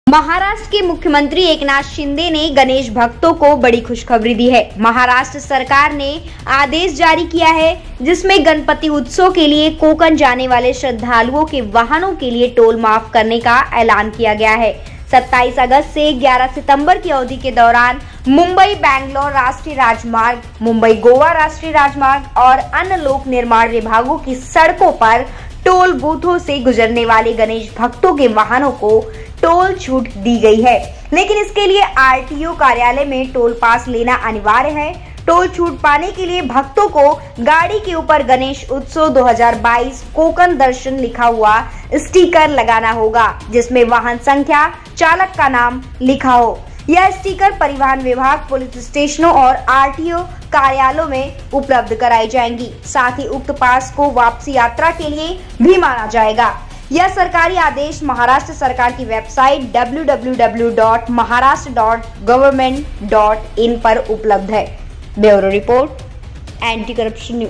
महाराष्ट्र के मुख्यमंत्री एकनाथ शिंदे ने गणेश भक्तों को बड़ी खुशखबरी दी है। महाराष्ट्र सरकार ने आदेश जारी किया है जिसमें गणपति उत्सव के लिए कोकण जाने वाले श्रद्धालुओं के वाहनों के लिए टोल माफ करने का ऐलान किया गया है। 27 अगस्त से 11 सितंबर की अवधि के दौरान मुंबई बैंगलोर राष्ट्रीय राजमार्ग, मुंबई गोवा राष्ट्रीय राजमार्ग और अन्य लोक निर्माण विभागों की सड़कों पर टोल बूथों से गुजरने वाले गणेश भक्तों के वाहनों को टोल छूट दी गई है, लेकिन इसके लिए आरटीओ कार्यालय में टोल पास लेना अनिवार्य है। टोल छूट पाने के लिए भक्तों को गाड़ी के ऊपर गणेश उत्सव 2022 कोकण दर्शन लिखा हुआ स्टिकर लगाना होगा, जिसमें वाहन संख्या, चालक का नाम लिखा हो। यह स्टिकर परिवहन विभाग, पुलिस स्टेशनों और आरटीओ कार्यालयों में उपलब्ध कराई जाएंगी। साथ ही उक्त पास को वापसी यात्रा के लिए भी माना जाएगा। यह सरकारी आदेश महाराष्ट्र सरकार की वेबसाइट www.maharashtra.government.in पर उपलब्ध है। Bureau report, anti corruption news.